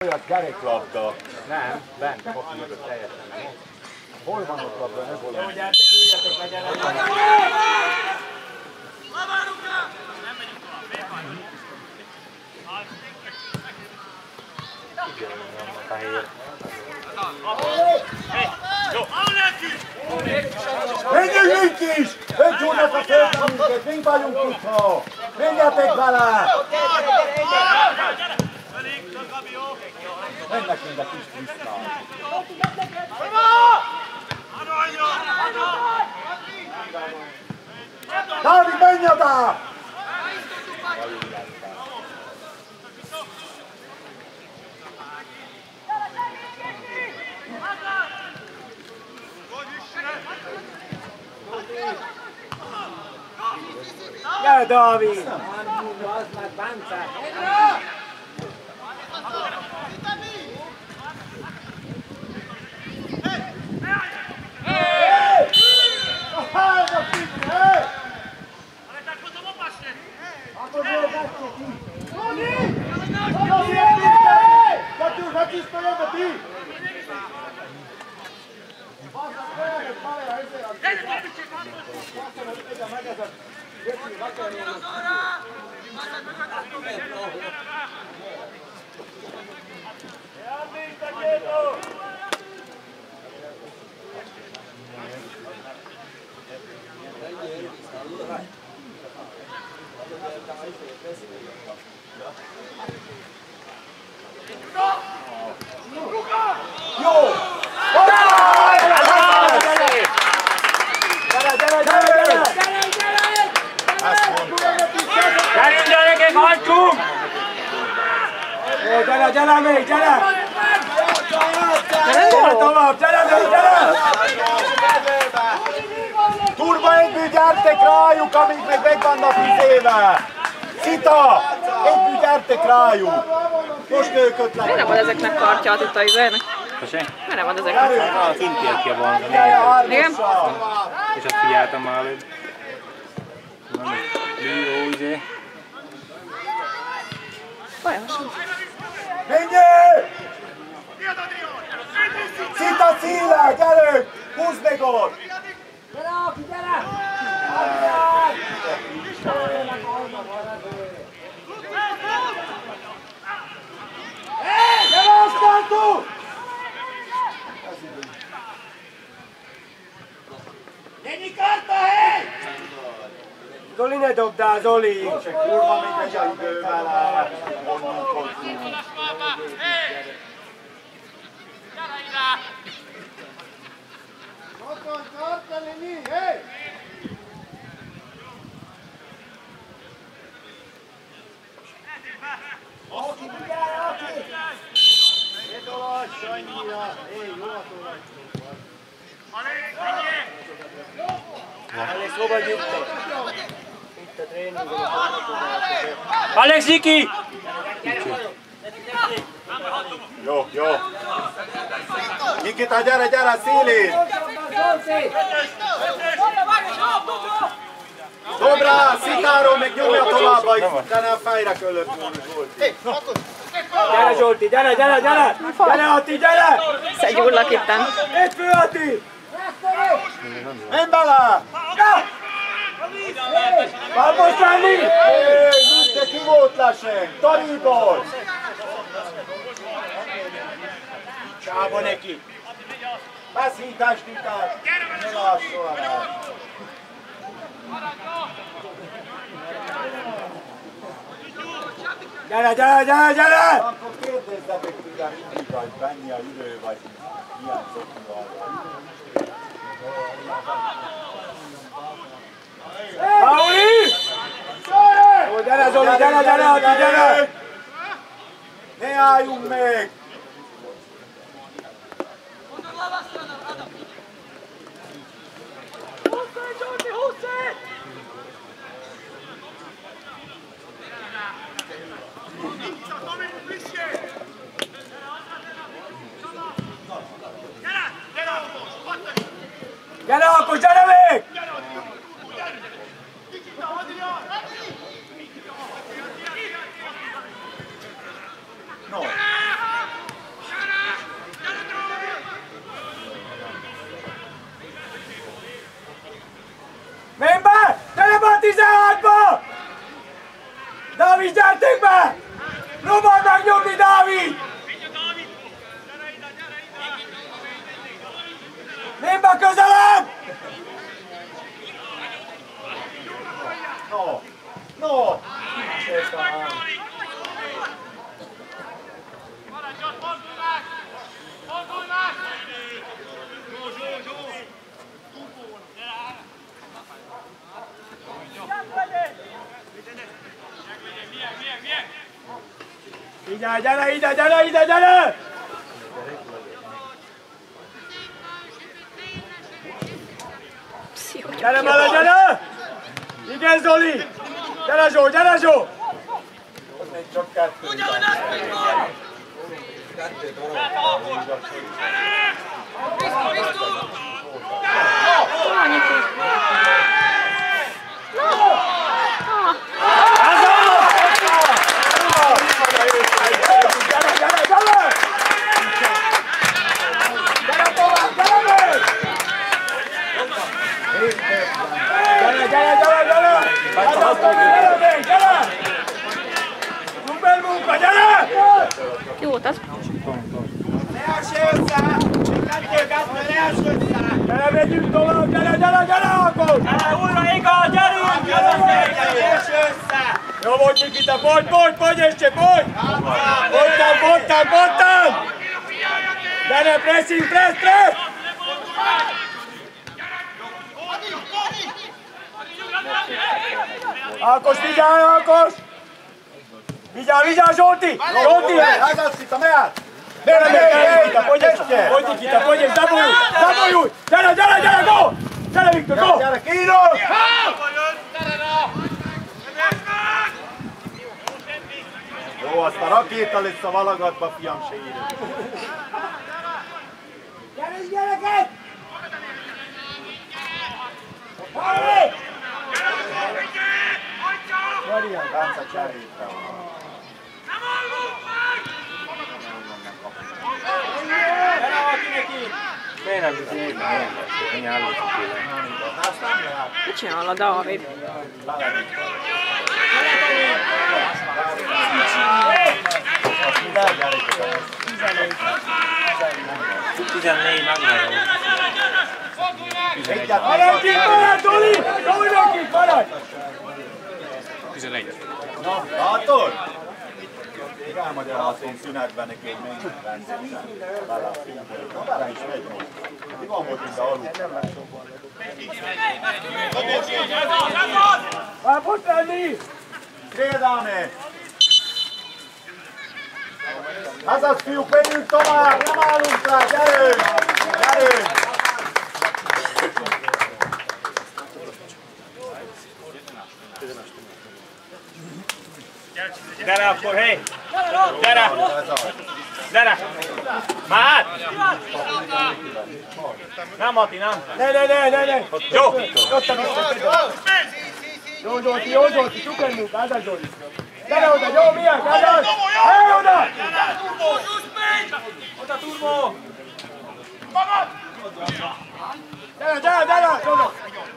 Jaj, az keréklabda. Nem, bent, ott mögött teljesen. Hol van ott labda, ne hol van? Jó, gyertek, üljetek, legyen egy. Nem megyünk tovább, menjünk itt is! Öncsúrnak a földünket, mi vagyunk tudva! Menjetek vele! Mennek mind a kis Krisztán! Dávid, menj oda! Gyere, Dávid! Az már bántság! Gyere még, gyere! Gyere tovább, gyere még, gyere! Turba együtt gyertek rájuk, amíg még megvannak izével! Szita! Együtt gyertek rájuk! Most ők ötlenek! Miért nem van ezeknek kartja itt a izének? Miért nem van ezeknek? A kintiekje van, nézd. Igen? És azt figyeltem már előbb. Jó, izé. Olyan hasonló. Menjél! Szita Szíle, gyerünk! Húzd meg ott! Gyere, Aki, gyere! Gyere, Asztáltó! Ennyi karta, hely! Zoli, ne dobd el, Zoli! Se kurva, még megy a idő vele! Onnan hozzunk! Aki, gyere, Aki! Ne tolass annyira! Hé, jó a tolass! Alex, hova gyűjtök? Itt a tréning. Alex, Niki! Jó, jó. Nikita, gyere, gyere, Szíli! Dobra, Szitáról meg nyomja tovább, de nem fejre köllött volna. Gyere, Zsolti, gyere, gyere, gyere! Gyere, Ati, gyere! Szegyúrlak itten. Egy fő, Ati! Menj bele! Már most menni! Nincs ki volt lesen! Taníból! Csába neki! Passzítást után! Ne lásson rá! Gyere, gyere, gyere, gyere! Akkor kérdezzetek, hogy mindig vagy benni a idő, vagy ilyen szokni. Pauli! Jó, gyere Zoli, gyere, gyere, Ati, gyere! Ne álljunk még! Gyere, Ákos, gyere még! No. Figyelj, gyere ide, gyere ide, gyere! Gyere bele, gyere! Igen, Zoli! Gyere, Zsó, gyere, Zsó! Ott még csak kettő. Jó, az. Gyere, megyünk tovább, gyere, akkor! Gyere, újra igaz, gyerünk! Jó volt, Nikita, pojgy, este, pojgy! Bottam! Gyere, pressing, press! Ákos, vigyázz, Ákos! Vigyázz, Zsolti! Hazaszita, mehet! Pojgy, és dabulj! Gyere, go! Gyere, Viktor, go! Gyere, Kínos! Jó, azt a rakéta lesz a valagatba, fiam, se írja. Gyere, gyereket! Harry! Marian tánca cserélte van. Gyere, valaki neki! Miért nem bizony éppen olyan lesz, hogy nyálózik tőle? Mit csinál a Dávid? Tizennégy megvan. Maradj, Zoli! Dobj neki, maradj! 11. Na, látod? Még elmagyarázom szünetben neki, hogy mennyit rendszerűen bele a filmbe. Bele is megy most. Mi van most, mint a alul? Már most lenni! Trédáne! Ez az, fiúk, menjünk tovább! Nem állunk rá! Gyerünk! Gyere akkor, hé! Gyere! Már! Nem, Mati, nem! Ne! Jó! Jó, Zsolti, szuper munka, ez a Zsolti. Gyere oda, jó, milyen, Kázás! Hely oda! Oda, turbó! Gyere, oda!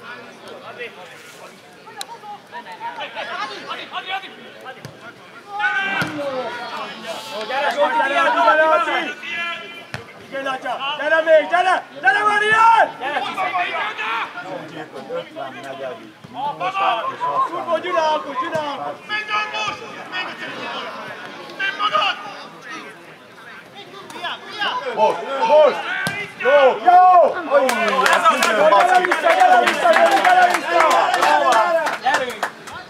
Gyere, Zsolti, gyere, Laci! Igen, atya! Gyere még, gyere! Gyere, Marian! Gyere, Turbo, Gyunákos! Menj most! Menj magad! Most! Jó! Gyere vissza! gyerünk!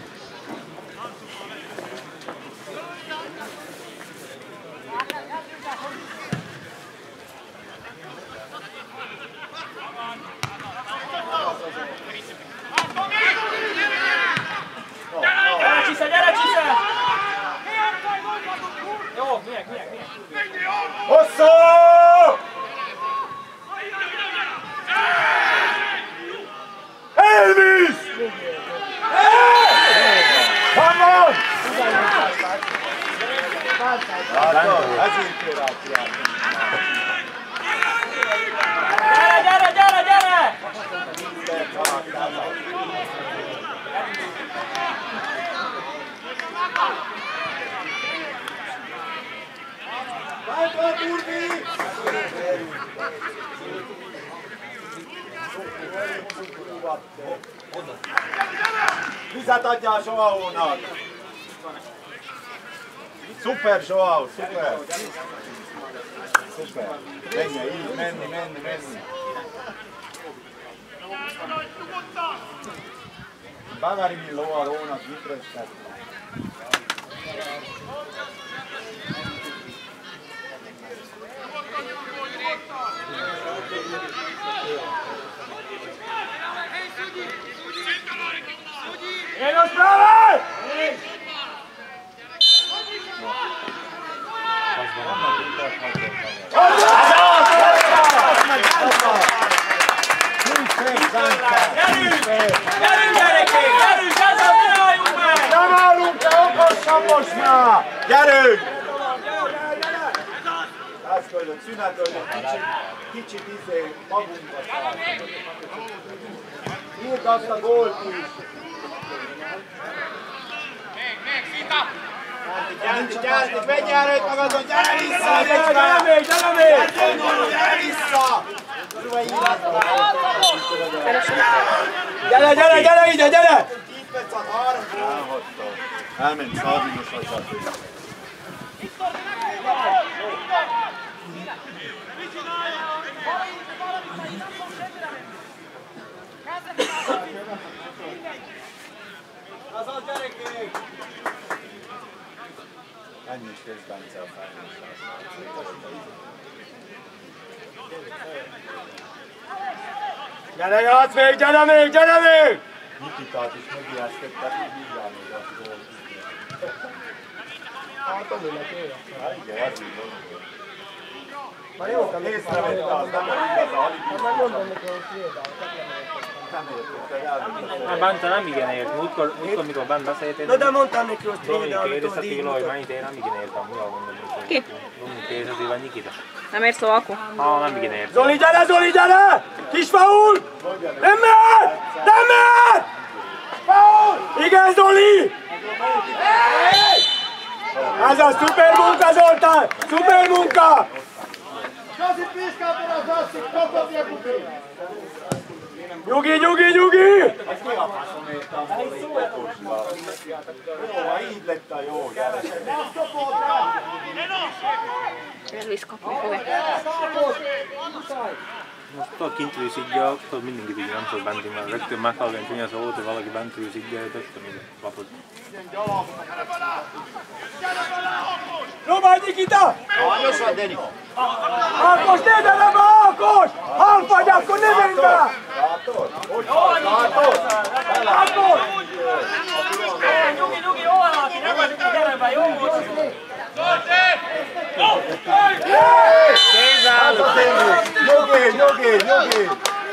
Gyere, Csisza! Jó, minek? Hosszú! Elvis! Van! Látod, ezért kér átjárni. Gyere! Várj, Turbi! Vizet adjál Joao-nak! Szuper, Joao, szuper! Szuper! Menj, így, menni! Bagarini lóa rónak, mit röstet. szünetöltök, kicsit magunkat tartunk. Írd azt a gólt is! Gyere, menj el magadon, gyere vissza! Gyere még! Gyere vissza! Gyere ide, gyere! 10 perc alatt 3 gól. Elment Szarvinos azzal. Azon gyerekek! Ennyi is kész Bence a Gyere, játsz még, gyere még! Nikitát is megijesztettek, így hívjál még a gólt. Hát örülök én. Hát igen, ez így van. Már jó, kell észrevette, az nem igaz, alig hát már mondom neki, hogy sétál, nem értette, Hát Bence nem igen ért. Múltkor, mikor bent beszéltél, no, de mondtam neki, hogy Dominik trénál, kérdezte tudod így tőle, hogy mutat. mennyit ér, nem igen értem. Mi a mondom, hogy Ki? Dominik kérdezte, vagy Nikita. Nem ért szó akkor? Nem igen ért. Zoli, gyere! Kis faul! Nem mehet! Faul! Igen, Zoli! Ez a szuper munka, Zoltán! Szuper munka! Nyugi! Ez mi a faszom értem, hogy így betósva. Jó, ha így lett a jó, gyere! Ez visszkapni fogja. Most tudod kint rűszidja, tudod mindenkit így nem tudod bent, mert rögtön meghallgatni, hogy az volt, hogy valaki bent rűszidja, rögtön így lapod. Próbálj, Nikita! Hanyos vagy, Deni? Ákos, ne gyere be, Ákos! Hal vagy, akkor ne menj be! Látod? Hogy vagy? Látod? Ákos! Nyugi, jó valaki, nem vagyunk, gyere be, jó volt! Nyugi!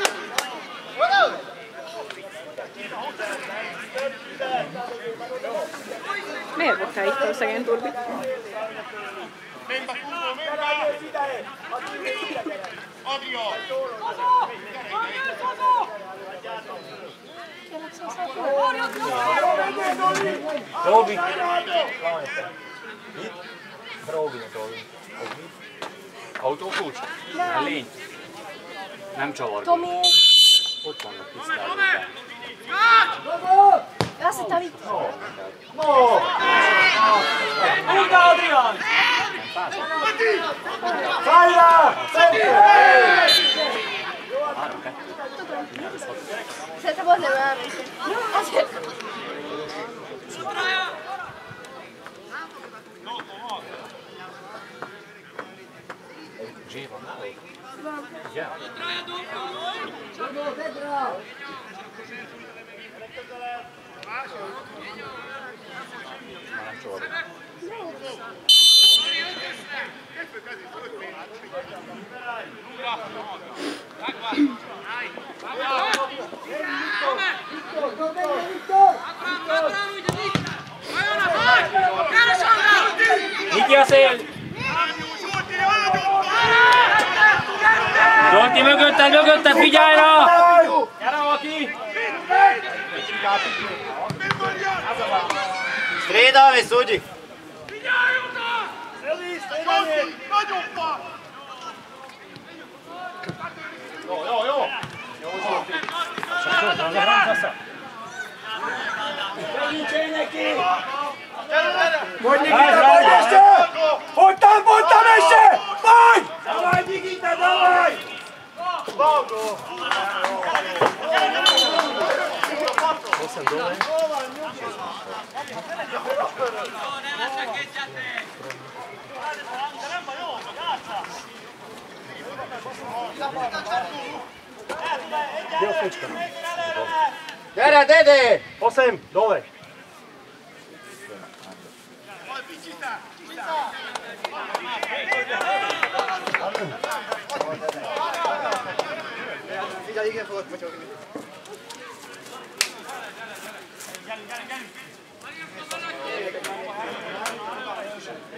Miért voltál itt a szegény Turbi? Adrian! Robi! Mit? Robinak. Autókulcs? Nem. Lény. Nem csavar. Tomi! Ott vannak tisztában. Azt hittem itt. Húzd, Adrian! Szállj! Szerintem azért elmegyek. Azért. Zsé van nálad? Igen. Már nem csavar. Niki a szél! Zolti mögötted, figyelj rá! Gyere valaki! Stréda, mi Szugyi? Nagyon van! Jó! Segítsél neki! Mondj Nikita, vagy este! Fontán, este! Vagy! Davaj, Nikita, davaj! Gyere, Dede! Osem, dole! Figyelj, igen fogod potyogni.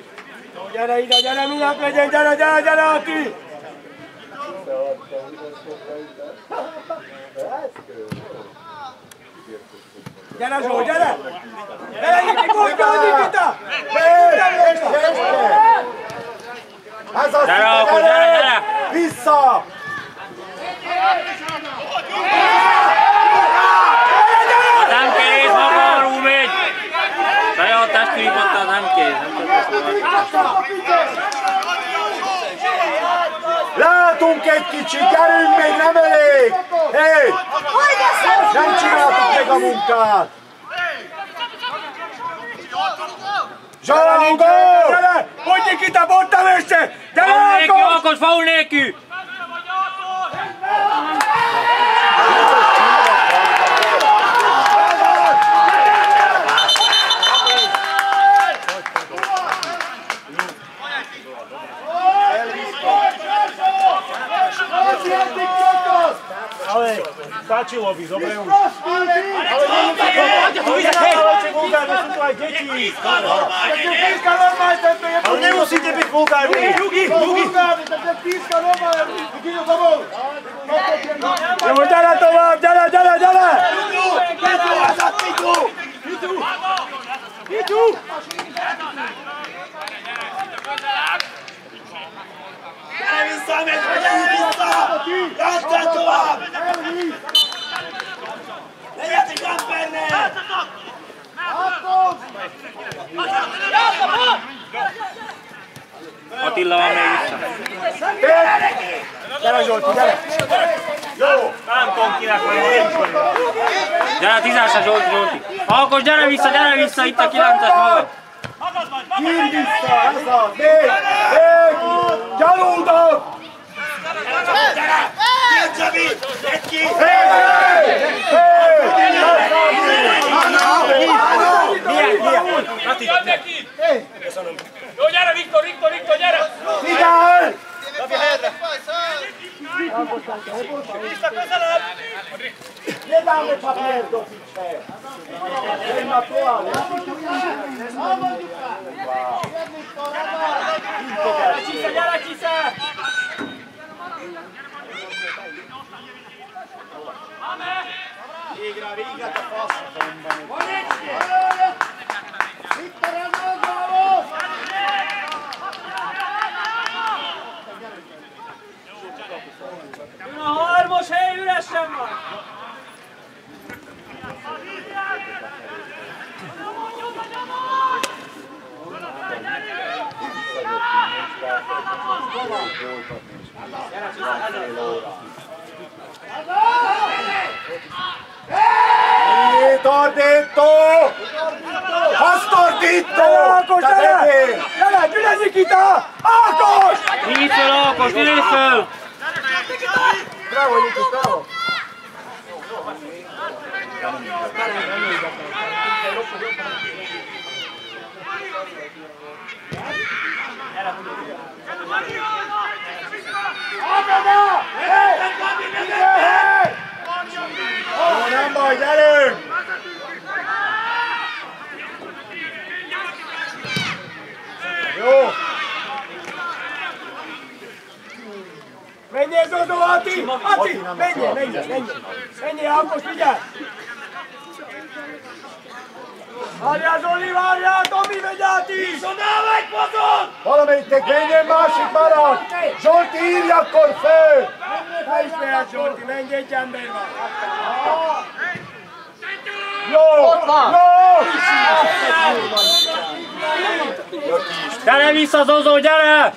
Gyere ide, gyere, minek legyen, gyere, gyere, gyere, Ati! Gyere, Zsó, gyere! Gyere, Nikita! Nikita! Ez az, gyere, Alkos, gyere, gyere! Vissza! Az nem kész, maga alul megy! Saját testvéribottal nem kész, Látunk egy kicsit, gyerünk még, nem elég! Hé! Nem csináltuk meg a munkát! Zsalangó! Gyere! Hogy Nikita, bottam össze! Gyere, faul nélkül, Alkos! Alkos, faul nélkül! Ale, stačilo by, dobre už. Ale vulgárne sú tu aj deti. Píska normálne, tento je... Ale nemusíte byť vulgárni. Vulgárni, tak je píska normálne. Nikito domov. Ďara to vám, ďara, ďara, ďara. Pitu, Azat, pitu. Pitu. Pitu. Gyere vissza, Medve, gyere vissza! Játsd tovább! Legyetek embernek! Attila van még vissza. Gyere Zsolti, gyere! Jó! Nem tudom kinek van, nincs van. Gyere, tízásra Zsolti, Zsolti. Alkos, gyere vissza, itt a 9-es magad. Hír vissza, ez az! Még! Gyalultak! Gyere! Gyere, Csabi! Egy ki! Milyen? Rati! Köszönöm. Jó, gyere Viktor, gyere! Figyelj! Rabi, helyedre! Vissza közelebb! Nie damy papierów dzisiaj! Nie ma płanu! Gyere, Csisze! Végre te fasz! Jön a harmos hely, üresen van! Tordító! Hasztordító! Ákos, gyere! Gyere, gyere Nikita! Ákos! Nyitj föl, Alkos, nyitj föl! Bravo, Nikita, bravo! Nem baj, gyerünk! Jó! Menjél, Zodó, Ati! Ati! Menjél, Ákos, vigyázz! Várjál, Zoli, várjál! Tomi, megy át is! Oda vagy, pozon! Valamelyiknek menjen, másik marad! Zsolti, írj akkor föl! Ne is mehet, Zsolti, menj, egy ember van! Jó! Jó! Gyere vissza, Zozó, gyere!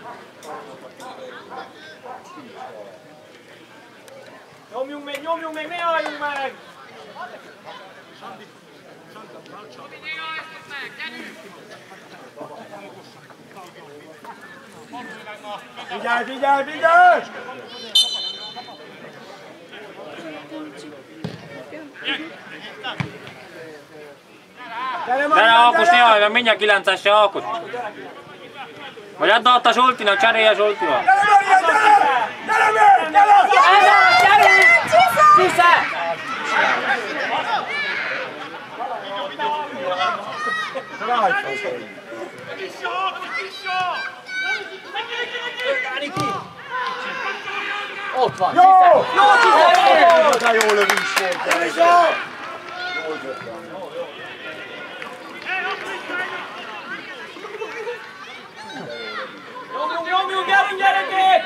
Nyomjunk még, ne álljunk meg! Vigyázz, vigyázz, vigyázz! Gyere, Alkos, ne hallj meg, mindjárt 9-esre, Alkos! Vagy add a Zsoltinak, cserélje Zsoltival! Gyere, Maria, gyere! Gyere, Mör! Gyere! Gyere! Csisze! Ott van! Jó! Jó! De jó lövés volt! Jól jöttem. Nyomjunk, gyerünk gyerekek!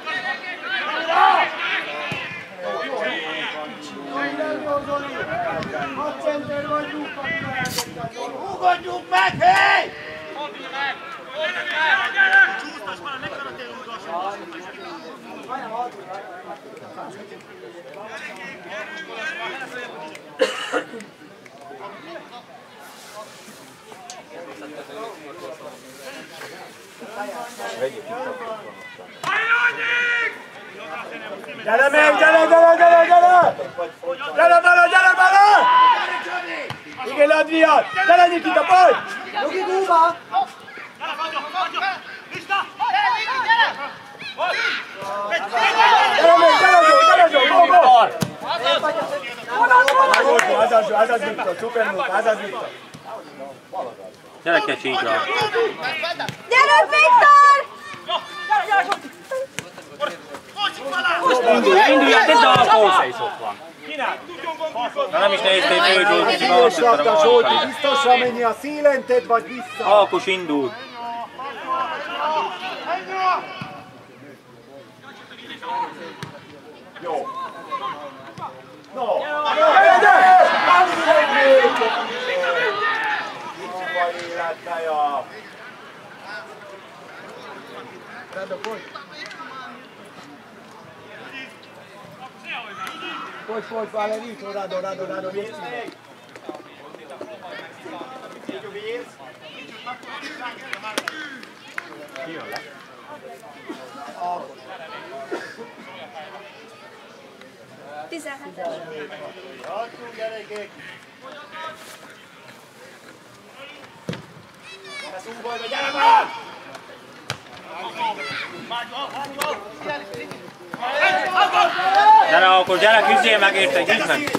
Hadcenter vagyunk! Ugodjunk meg, hé! Gyere meg, gyere! Gyere bele! Igen, Adrián! Gyere, Nikita, pojď! Jogi, Kuba! Gyere, go, go! Ez az Viktor, szuper munka, ez az Viktor. Gyerekes így van. Gyere, Viktor! Indulj, tedd a alapot! Na nem is néztél föl, Zsolti, Zsolti, biztosra menj a szélen, tedd vagy vissza. Alkos indul. Jó. No! Gyere! Jóval életneja! Pojď, Valerito, Rado, věcí. Gyere akkor, gyere, küzdjél meg érte, gyűjt meg!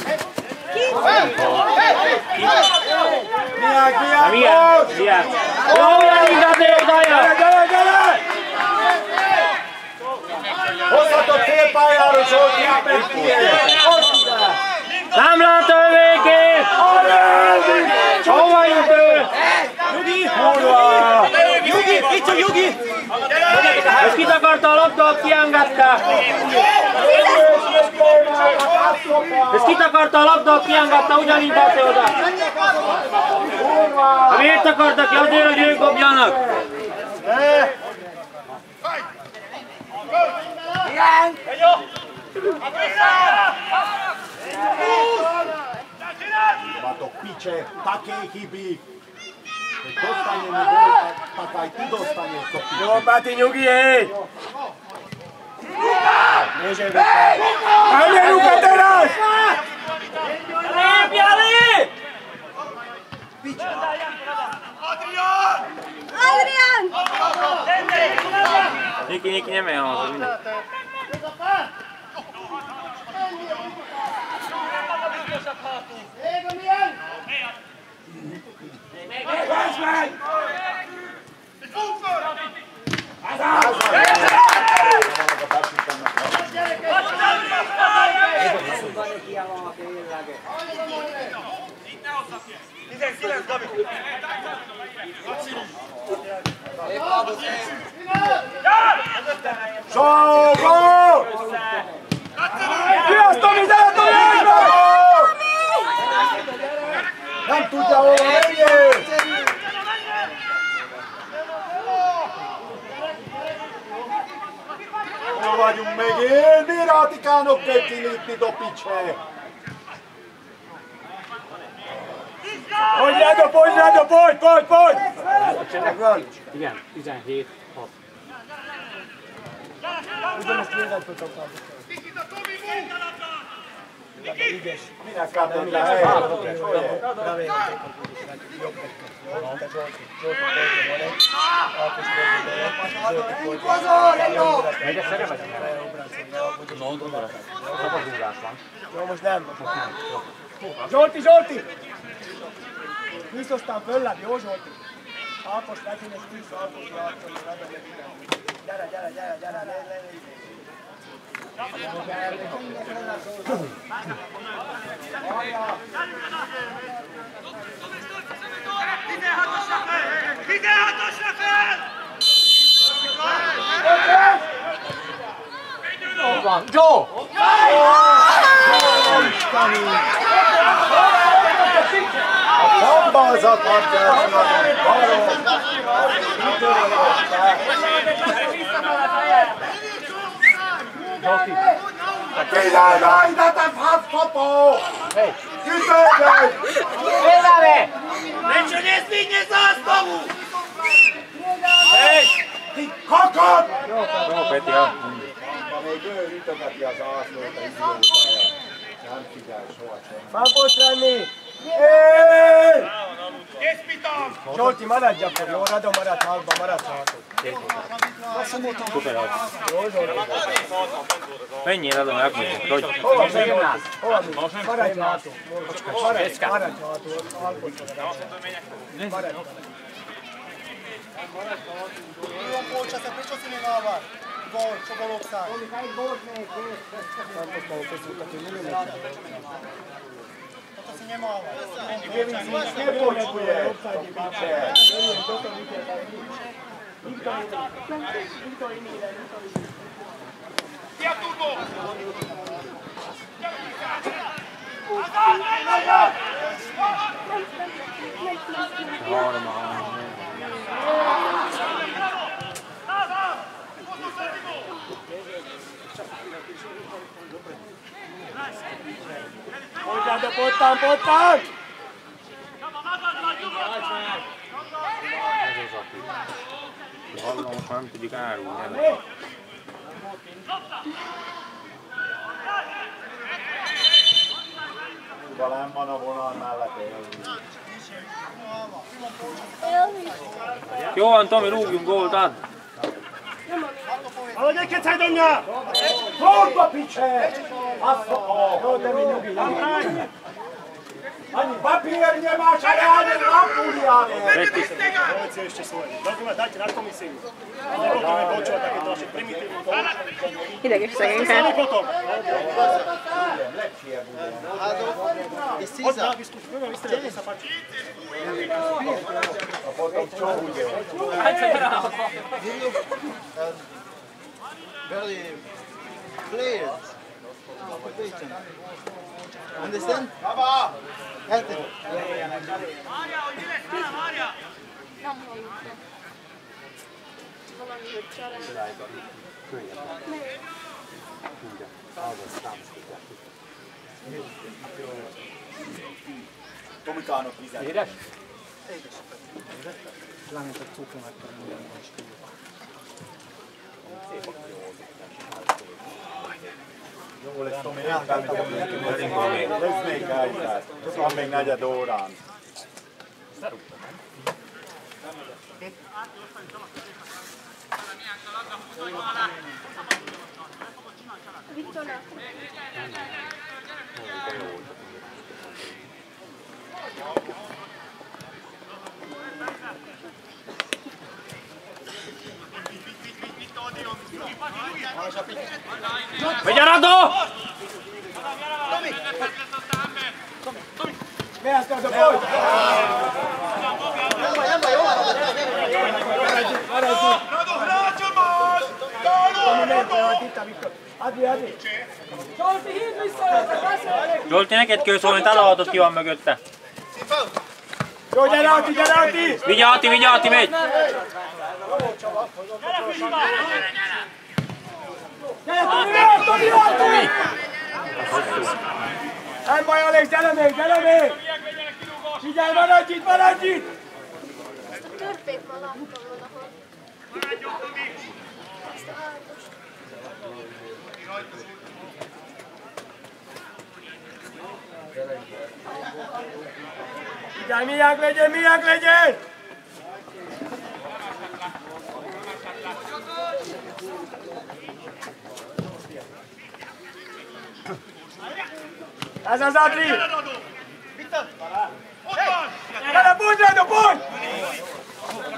Miák! Jó, Janina, Gyere! Hozhatod félpályára, Zsolti, meg nem lát a végét! Hova jut ő? Jugi! Ezt kitakarta a labdát, kiengedte! Ezt kitakarta a labdát, kiengedte, ugyanígy tette oda! Miért akarta ki? Azért, hogy ők dobjanak! Vato piče, také chybí. Dostaneme gól, tak aj ty dostaneš to piče. Jó, Pati, nyugi, hej! Hajde, ruka teraz! Jali! Adrián! Niki, nem olyan az, minden. Sogo! Viasz, Tomi, gyere, Tomi! Nem tudja hova menjél! Hol vagyunk megint? Mire a tikánok kell kilépni, Dopicse? Hogy ráda, pojď! Igen, 17-6. Ugyanezt véget tudok adni. Minek kárdom le helyre? Jó, most nem. Zsolti! Küzdöztem fölled, jó Zsolti? Alpos megint egy 10 alpos játszol, gyere, le. 16-osra fel! Ott van, Joe! A szambazat adjásnak Király, de te faszkapó! Kitörjön! Védelme! Neću ne svinje zastavu! Kakad! Jó, Peti, ja. Még ő ütögeti az arclót a idiótáját. Nem figyel soha semmi. Fámpos lenni! Zsolti, maradj akkor, jó? Radom marad hátba, maradj hátul. Szuper az. Menjél adom, elmondjuk, hogy. Hova mész? Maradj hátul. Maradj hátul. Maradj. Nie poczuje! Hogyan, pottan! Hallom, most már nem tudjuk árulni. Talán van a vonal mellett élni. Jó van, Tomi, rúgjunk gólt, add! Ale nechaj sa do mňa! Gólba, piče! Asfoko! No, to mi ľubí. Ani papier nemáš a ja ani lampu žiadne! Povedz si ešte svoje. Dobre, dajte na komisiu. Nebudeme počúvať také troši primitívne. Ideges szegénykát. Potom. Lepšie bude. Poď na, vyskúšme, vystrieľte sa, páči. A potom čo bude? Very players. Understand? Tomikának vizet. Édes? Jó lesz, Tomi, lesz még helyzet. Van még negyed órán. Megy a Radó! Mehet az a baj! Adi! Zsolti, neked kell szólni, találhatod ki van mögötte. Jó, gyere Ati! Vigye Ati, megy! Tomi! Nem baj, Alex, gyere még! Figyelj, maradj itt! Törpét ma láttam valahol. Ezt a ágyos. Figyelj, miák legyen! Ez az Adri! Gyere, bújj, Rádó, bújj!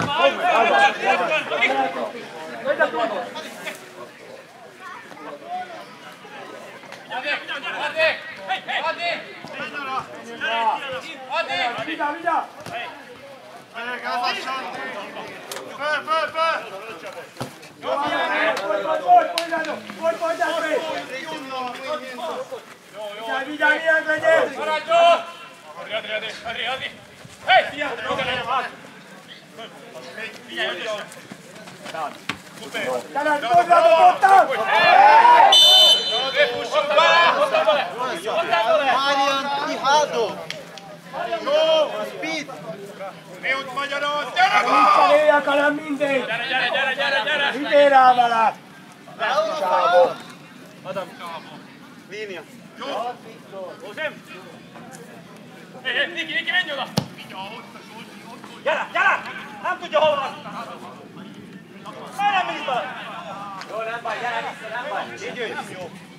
Marian Tihado. Speed. Miut magyaroz, gyere Nincs a léjek, hanem mindegy! Hidé rá vele! Sávok! Linja. Niki, menj oda! Gyere! Nem tudja hol van! Nem mindig van! Jó, nem baj, gyere vissza, nem baj! Így jöjj!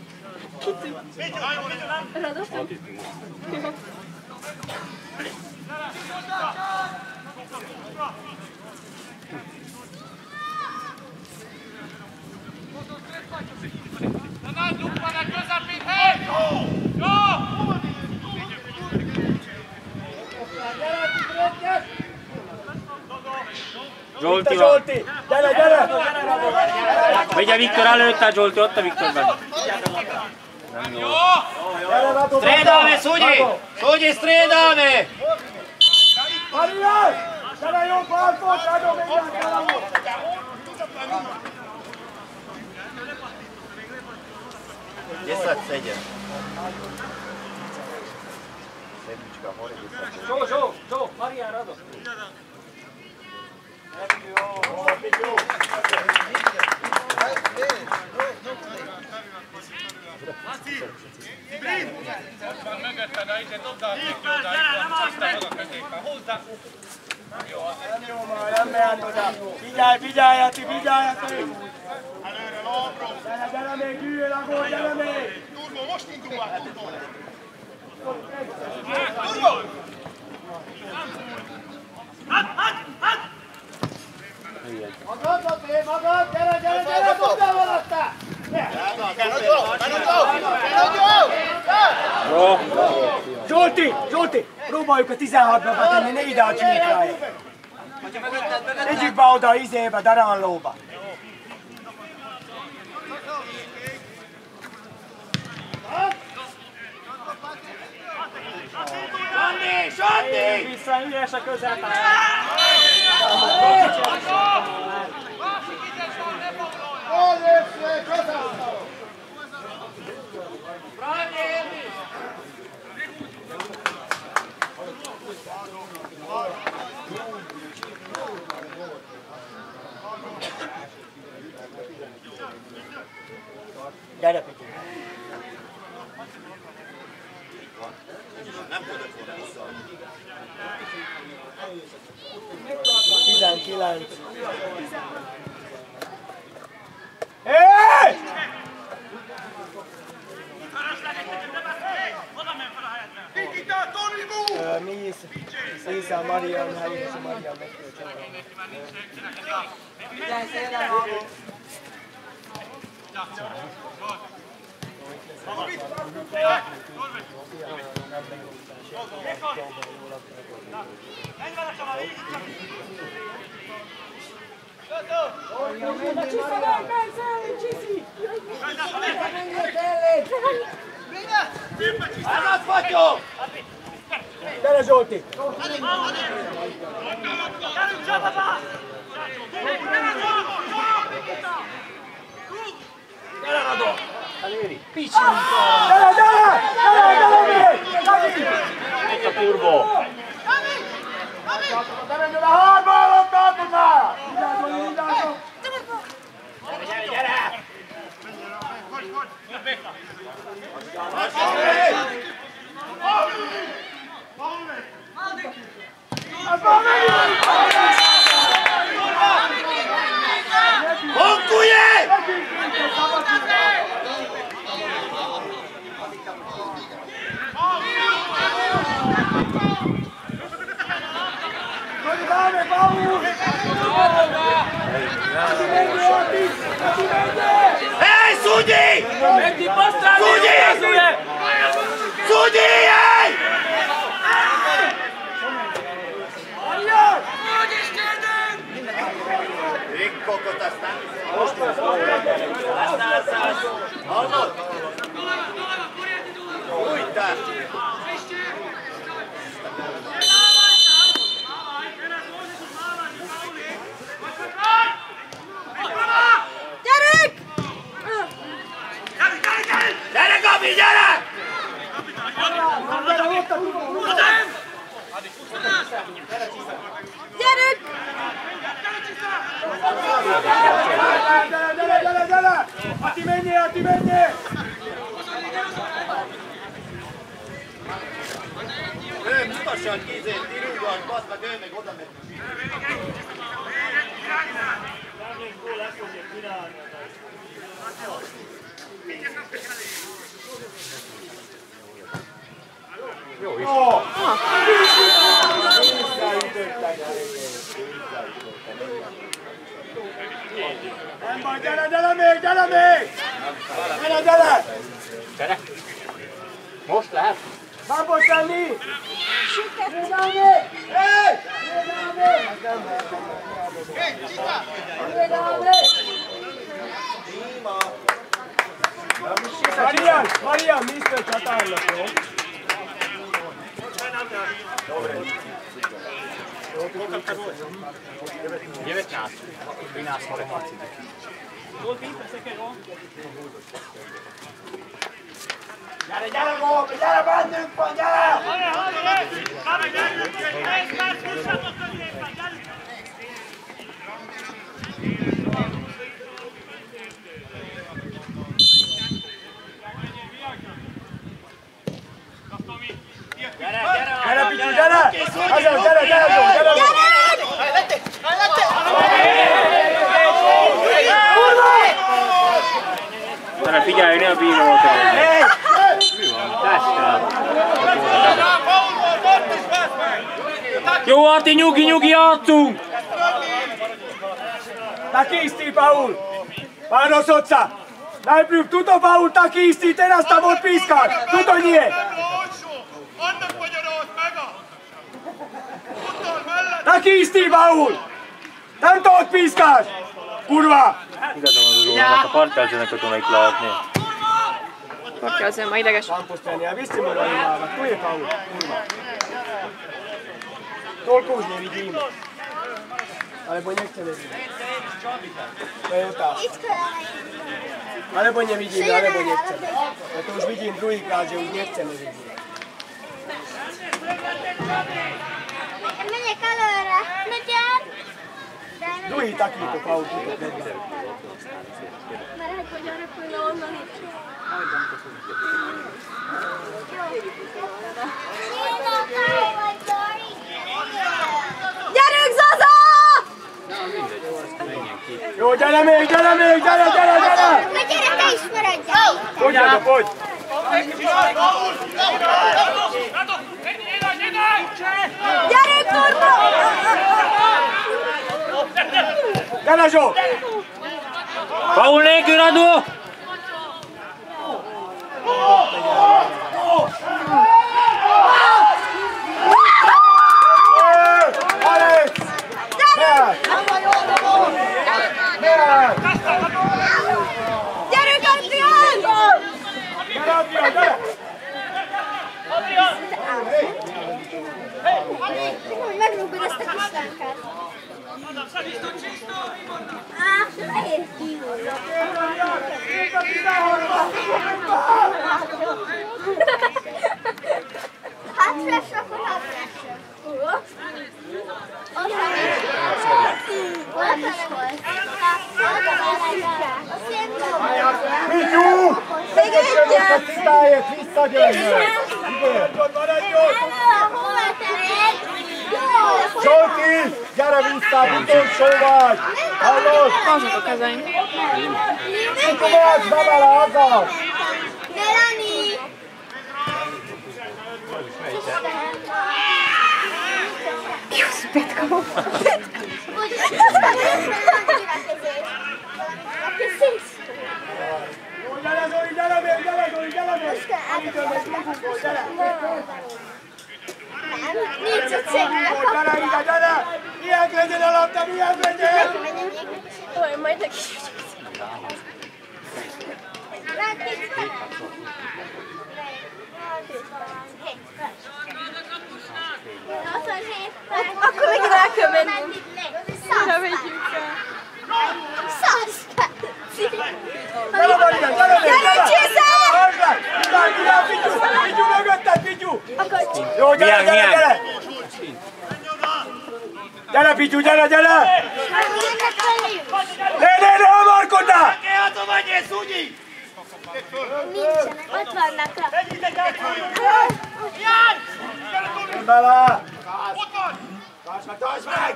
Zsolti van. Gyere! Vigye Viktor előtte, Zsolti, ott a Viktor benne. Nem jó. Strédálve, Szugyi! Szugyi, strédálve! Marian! Gyere jobb balfot, adom mindjárt el! Szegy. Zsó, Marian adok! Nem mehet oda! Vigyáljatok! Gyere még, gyűjjön a gól, gyere még! Turbo, most indul már, Turbo! Magad! Gyere! Dobdál alattá! Zsolti! Próbáljuk a 16-ba betenni, ne ide a csíkráig! Tegyük be oda izébe, Daranlóba! Sanni! Vissza, ügyes a közepán! Gyere, Piki! Nem tudok volna vissza. 19. Hey! Mies a Marian helyes, Marian megkölcsön. Gyere Zsolti! Gyere, Radó! Itt a turbo! A hárba alatt tartod már! Gyere! Honkulje! Dame, Paul! Hallod? Újtál! Gyerünk! Gyere, Gabi, gyere! Gyerünk! Gyere! Ati, menjél! Ő mutassan kizét, tirúgan, bassz meg ő meg oda megy. Jó is. Nem baj, gyere még! Gyere! Most lehet? Bábos lenni! Marian, Mr. csatárnak, jó? Gyere, Góbi, gyere, bennünk van, gyere! Gyere, Picsú, gyere! Gyere! Gyere, figyelj, ne a bírót! Mi van? Testtel! Jó, Arti, nyugi, játszunk! Takisti, Paul! Pano Soca! Najprv tuto, Paul, takisti, teraz tam od pískaš! Tuto nie! Annak magyaráz meg a... Utol mellett! Takisti, Paul! Nem to odpískaš! Kurva! Igazából a partjázenek tudnék látni. Partjázen ma ideges. Kamposztelni, a viszi moda imába. Tu je, Paul, kurva. Toliko už nevidím. Alebo nechce nevidím. To je otázka. Alebo nevidíme, alebo nechceme. Ja to už vidím druhýkrát, že už nechceme vidieť. Menjek előre! Nagyon! Druhý takýto Paul tuto predvedel. Mert hogy hogyan repülne onnan itt. Gyerünk, Zaza! Jó, gyere még! Na gyere, te is maradjál! Fogjátok, hogy? Gyerünk, Norma! Gyere, Zsó! Paul nélkül adó! Alex! Gyerünk, Adrián! Gyere, Adrián, gyere! Hogy megrúgod ezt a kis lánkát. Nehéz kívülni. Hátrásra, akkor hátrásra. Pityú! Még egyet! Tisztáért visszagyönjön! Hova tered? Jó! Zsolti! Gyere vissza, utolsó vagy! Hallod? Azok a kezeink. Tovább, bevele, haza! Melanie! Jusz, Petka. Hogy Gyere, Zoli, gyere még, gyere, Zoli, gyere még! nincs egy székre. Gyere ide, gyere! Ilyen legyen a labda, milyen legyen! Jó, majd neki is. Akkor megint el kell mennünk. Mire megyünk el? Gyere, Csésze! Pityu mögötted, Pityu! Jó, gyere, gyere, gyere! Gyere, Pityu, gyere, gyere! Ne hamarkodnál! Nincsenek, ott vannak a... Gyere bele! Ott van! Tartsd meg!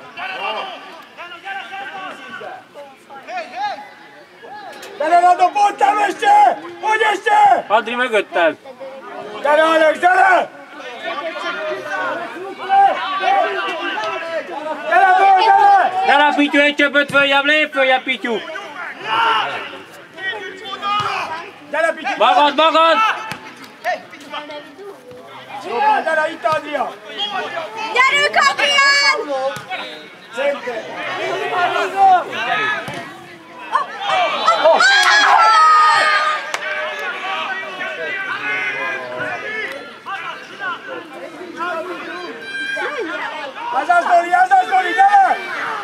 Gyere, Rado, pontám este! Hogy este? Adri mögötted! Gyere, Alex, gyere! Gyere, föl, gyere! Gyere, Pityu, egy csöpöt följebb, lép följebb, Pityu! Gyere, Pityu! Magad, magad! Jó, gyere, itt Adria! Gyerünk, Adrián! Szépen! Az a Zoli, gyere!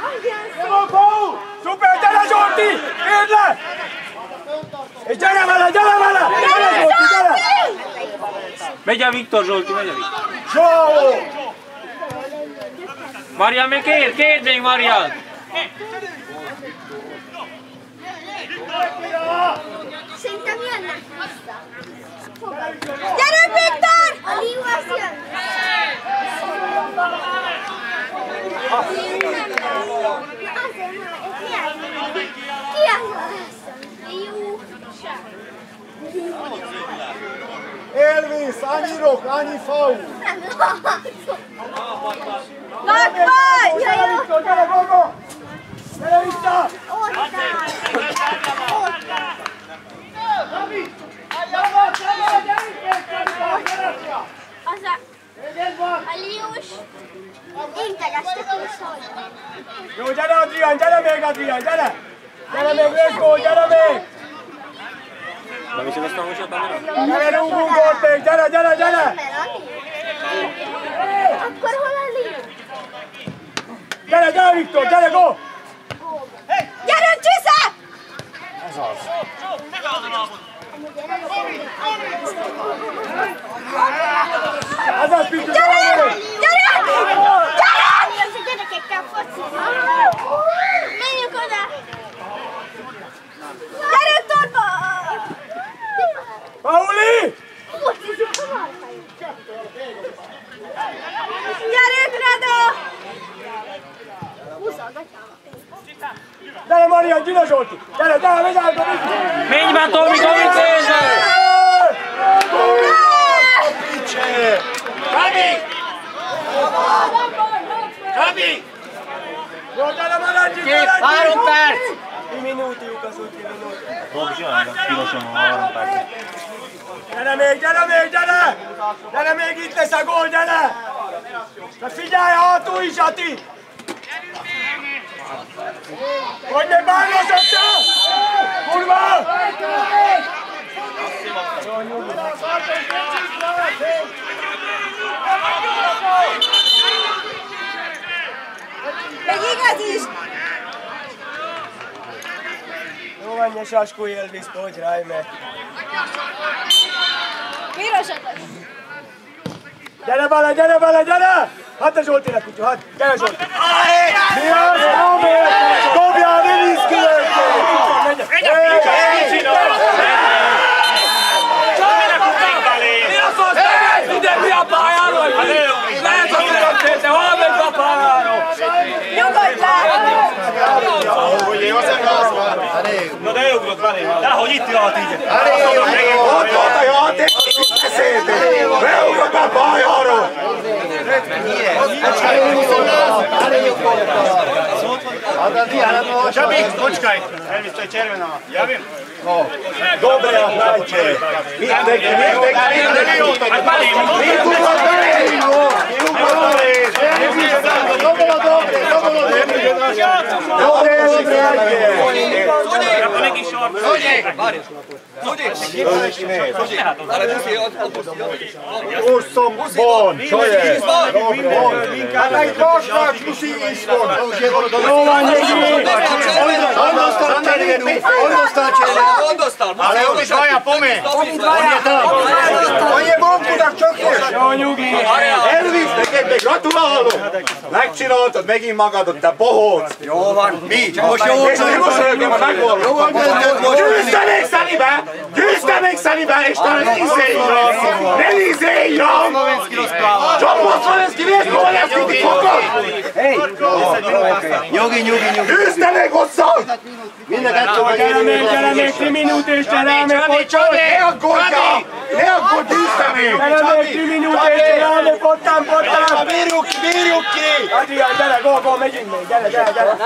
Szuper, gyere Zsolti! Érd le! És gyere vele, gyere vele! Gyere Zsolti, gyere! Megy a Viktor, Zsolti, megy a Viktor. Jó! Marian, még kérd még, Marian! Szerintem jönnek vissza. Gyerünk, Viktor! A Liu az jön. Na azért már, ki az? Liu. Elvis, annyi rock, annyi faul! Nem látom. Nagy vagy! Gyere, Viktor, gyere, Gogo! Gyere vissza! Ott áll. Ott áll. Az a Lius integestek vissza. Jó, gyere Adrián, gyere még Adrián, gyere! Gyere még, Leszkó, gyere még! Nem is aztán most a kamera? Gyere, rúgunk ott még, gyere, gyere, gyere! Akkor hol a Liu? Gyere, gyere Viktor, gyere, go! Gyerünk, Csisze! Ez az. Ez az, Pityu, Gyere! Gyere! Gyere! Az a gyerekekkel focizni. Menjünk oda! Gyerünk, Torba! Pauli! Focizik a marhajuk. Gyerünk, Rado! Húzolgatjál. Gyere Marian, gyere Zsolti! Gyere, gyere, megy át a Pityu! Menj már, Tomi, célzol! Gabi! Gabi! Jó, gyere Maradjik, Két, 3 perc! Mi minútiuk az úgy, mi minúti. Robi, olyan pirosan van 3 perc. Gyere még, gyere még, gyere! Gyere még, itt lesz a gól, gyere! De figyelj, hátul is, Ati! Hogy ne bánjasz össze! Kurva! Még igaz is! Jó van, ne saskulj, Elvis, hogy rájme. Pirosatok! Gyere bele, gyere bele, gyere! Hát a Zsoltinek, Pityu, hát! Gyere Zsolti! Mi az? Dobjál, ne nézd ki őket! Mi a fasz? Ide mi a pályáról? Lehet, hogy megtette, hol megy a pályáról? Nyugodj le! Na de ugrott belé. Dehogy itt jött így. Ott volt a játék, beszéltél! Beugrott a pályáról! Csabi, kocskaj! Elvisztő Cservenama. Javim? Dobre a hajtje! Mindenki! Dobre! Bon, cioè, dai cosa così Ale onko vaja pome? Oje vonkutak csak és! Jó, nyugi! Elvis, neked gratulálok! Megcsináltad megint magadot, te bohóc! Jó van, mi? Most jó És nem most rögem, megvalom! Győzte még Szelibe! Győzte még Szelibe, és te ne nézzéljön! Ne nézzéljön! Csomó Szlovenszki, miért Szlovenszki, ti fogod? Nyugi. Győzte még hozzá! Gyere még 3 minút és gyere még pocsol! Ne aggódja! Ne aggódj, győzte még! Gyere még 3 minút és gyere még pottam! Bírjuk ki! Adrián, gyere, go, megyünk még! Gyere!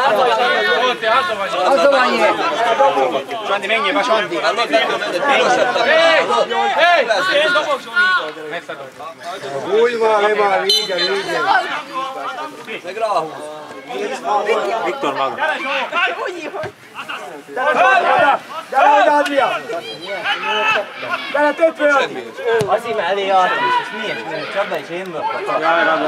Az van ilyen! Santi, menjél be, Santi! Úgy van, le van, igen. Meg ráhúz! Viktor maga. Gyere, Adrián! Gyere, több föl! Azért mellé jártam, és miért? Csaba is én vagyok.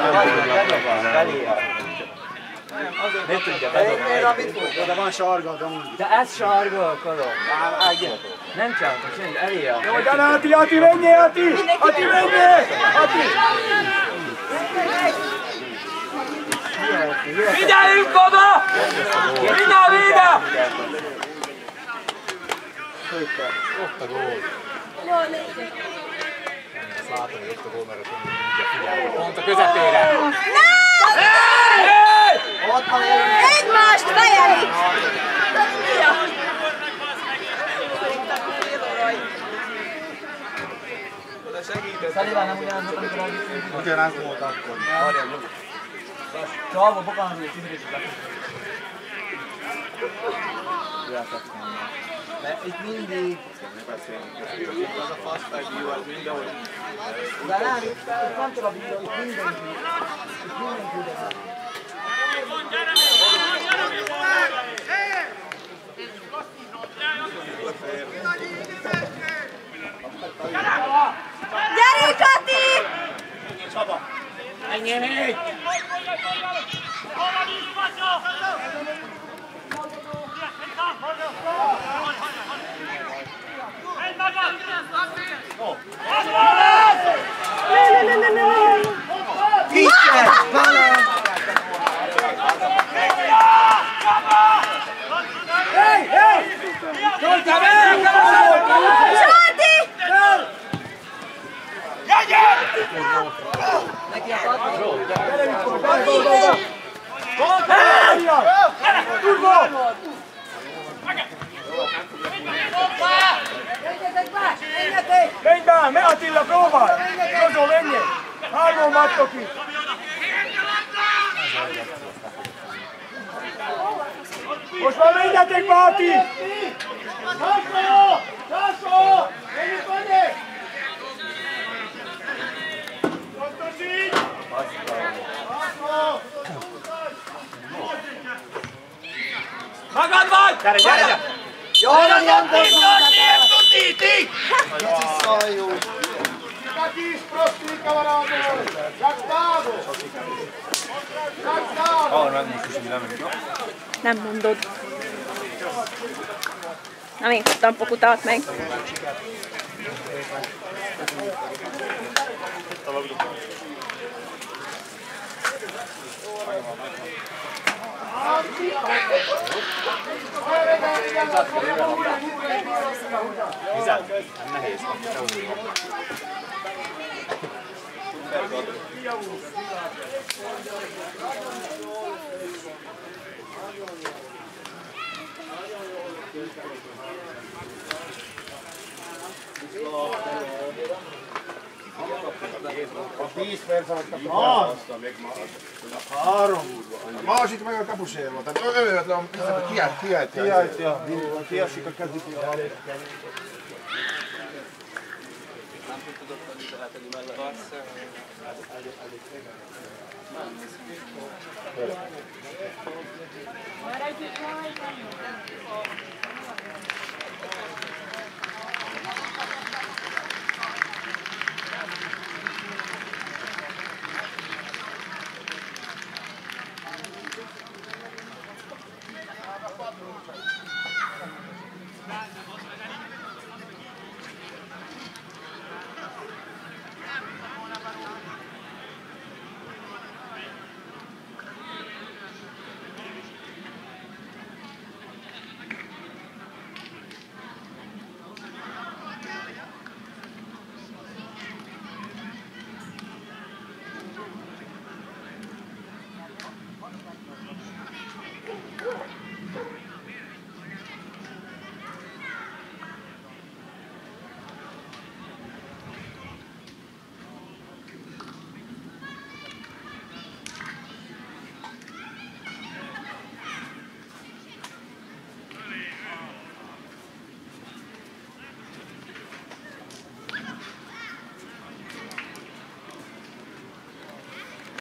Ne tudja bedobni. Oda van sarga, De ez sarga akarok. Nem csináltam, semmit, elé jártam. Jó, gyere, Ati, menjél, Ati! Ati, menjél! Ati! Figyeljünk oda! Minden vége! Pont a közepére! Egymást fejelik! Szaliván nem ugyanaz volt, amikor elviszünk. Ugyanaz volt akkor. Csalva, bokán, hogy kimerítjük le. De itt mindig... Az a fast fight view, az mindenhol. De nem, itt nem csak a videó, itt mindenki. Itt mindenki ugyanaz. Gyerünk, Ati! Ennyi még! Menj be! Me Attila, próbálj! Rozó, menjél! 3 vagytok itt! Most már menjetek be, Ati! Sászó! Menjünk menjél! Pontos így! Magad vagy! Gyere! Jó, nem Ti! Kakis prosti kamarádok! Jak távo! Jak távo! Nem mondod. Nem én kaptam pokutát meg. Nehéz. A 10 perc alatt kapta meg ma. 3. Másik meg a kapusérva. Tehát övetlen, kiáltja. Kiásik a kezük. Nem tudod felütelhetni mellett. Már együtt majd.